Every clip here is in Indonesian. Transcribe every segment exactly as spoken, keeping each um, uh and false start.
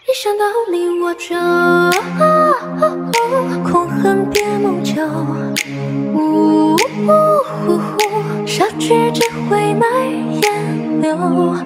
一想到你我就空恨别梦久，呜呜呼呼，下句只会埋烟柳。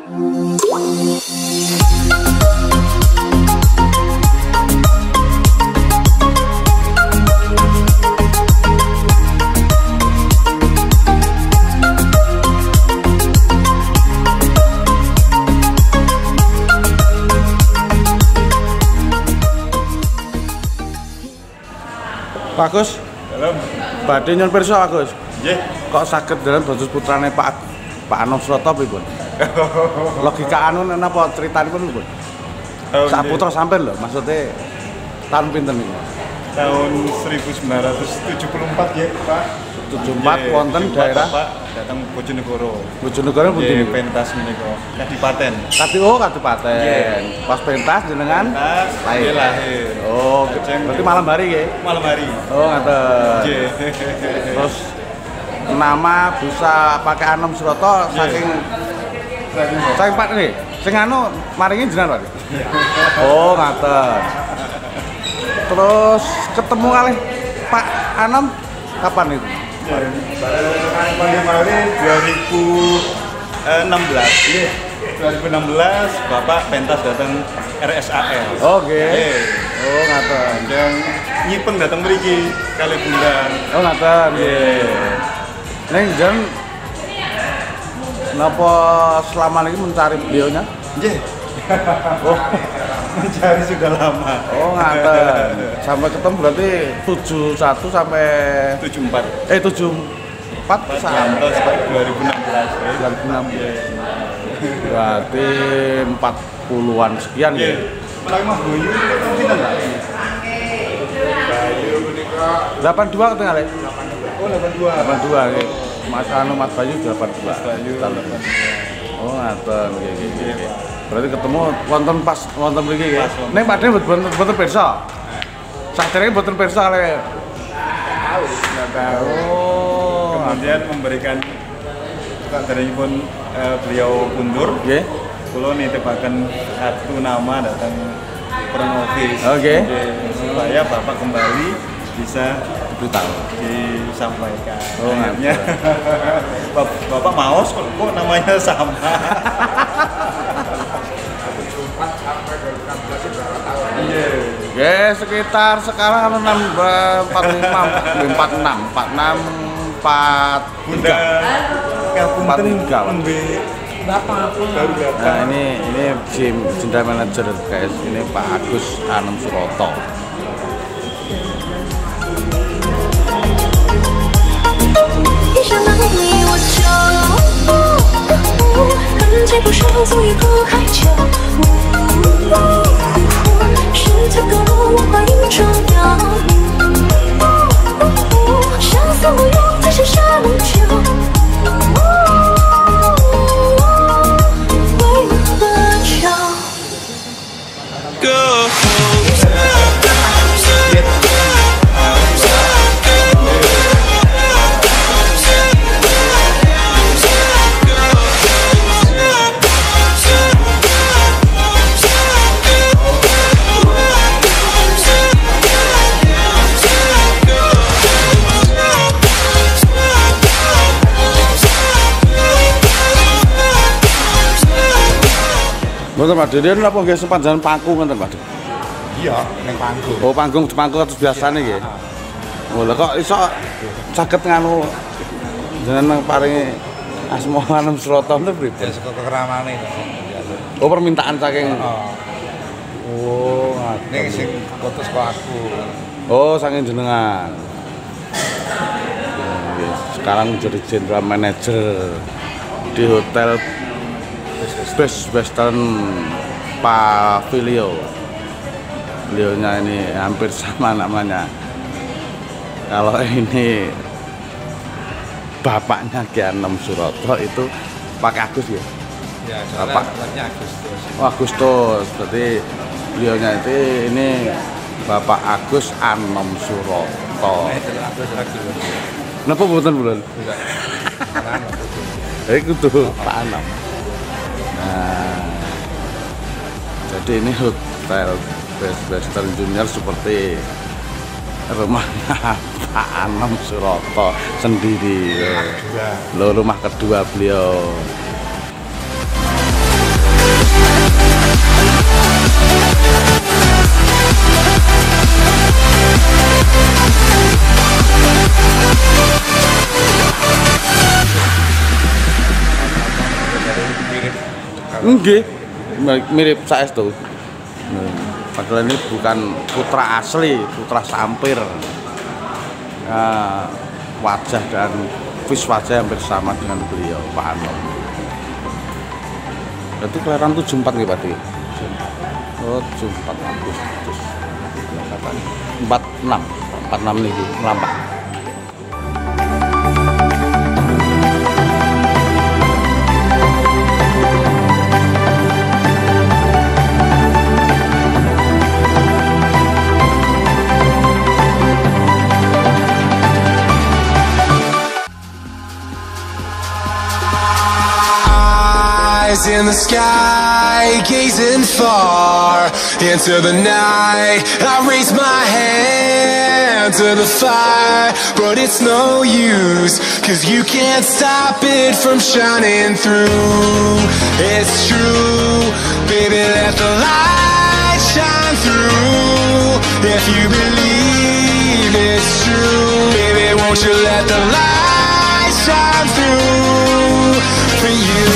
Pak Agus, dalam badhe nyuwun pirsa Pak Agus. nggih. Kok saged dalam dados putrane Pak Pak Anom Suroto pripun? Logika anu napa critanipun pripun? Sak putra sampean lho, maksudnya tahun pinten niku? Tahun seribu sembilan ratus tujuh puluh empat ya, Pak. tujuh puluh empat wonten daerah Pak datang Bojonegoro. Bojonegoro pundi niku? Pentas menika, Kadipaten. Kadi oh Kadipaten. Pas pentas jenengan lahir. lahir. Oh, berarti malam hari nggih? Malam hari. Oh, ngaten. Nggih. Terus nama bisa pakai Anom Suroto saking saking Pak nih. Sing anu maringi jenengan Pak. Oh, ngaten. Terus ketemu kali Pak Anom kapan itu? Kemarin dua ribu enam belas. dua ribu enam belas Bapak pentas datang R S A L. Oke. Okay. Oh, ngaten. Yang nyipeng datang mriki kali bulan. Oh, ngaten. Nggih. Neng jan napa selama ini mencari beliaunya? Nggih. Oh, mencari sudah lama. Oh, ngaten. Sampai ketemu berarti tujuh puluh satu sampai tujuh puluh empat. Eh tujuh puluh empat sampai dua ribu enam belas. dua ribu enam belas. Berarti empat puluhan sekian ya. Mulai Mas Boyu pinten Pak? Bayu menika delapan puluh dua ketengah le. Oh, delapan puluh dua. delapan puluh dua nggih. Mas Anu Mas Bayu delapan puluh dua. Mas Bayu delapan puluh dua. Oh, ngaten nggih nggih. Berarti ketemu wonten pas wonten mriki nggih. Ning padhe mboten mboten pirsa. Sakderenge mboten pirsa le. Tahu, enggak tahu. Kemudian memberikan kaderipun uh, beliau mundur. Nggih. Kula nitipaken satu nama datang Pronovis. Oke. Supaya Bapak kembali bisa beritahu disampaikan. Oh, akhirnya Bapak maos kok namanya sama. Ya sekitar sekarang enam empat lima empat enam empat enam empat Bunda empat tiga. Bapak Nah ini ini Jim General Manager guys, ini Pak Agus Anom Suroto. Mboten Pak Deden napa nggih sepanjang panggung ngoten Pak? Iya, ning panggung. Oh, panggung panggung atus biasane nggih. Oh, lha kok iso saged nganu jenengan paringi asma Anom Suroto niku pripun? Ya saka keramane. Oh, permintaan saking. Oh, ning sing putus kok aku. Oh, saking jenengan. Sekarang jadi general manager di hotel Best Western Pavilion. Beliaunya ini hampir sama namanya. Kalau ini bapaknya Ki Anom Suroto itu Pak Agus ya? Ya, Bapak Agustus. Oh, Agustus. Berarti beliaunya itu ini Bapak Agus Anom Suroto. Napa mboten bulan? Eh kudu Pak Anom. Nah, jadi ini style Western Junior seperti rumahnya Pak Anom Suroto sendiri. Lo rumah kedua beliau. Enggak, mirip saestu. Padahal ini bukan putra asli, putra sampir. Nah, wajah dan vis wajah yang bersama dengan beliau, Pak Anom. Berarti kelahiran tujuh puluh empat nih, Pak? Oh, tujuh puluh empat Agustus. empat puluh enam, empat puluh enam nih, melampak. In the sky, gazing far into the night, I raise my hand to the fire, but it's no use, cause you can't stop it from shining through. It's true, baby, let the light shine through. If you believe it's true, baby, won't you let the light shine through for you?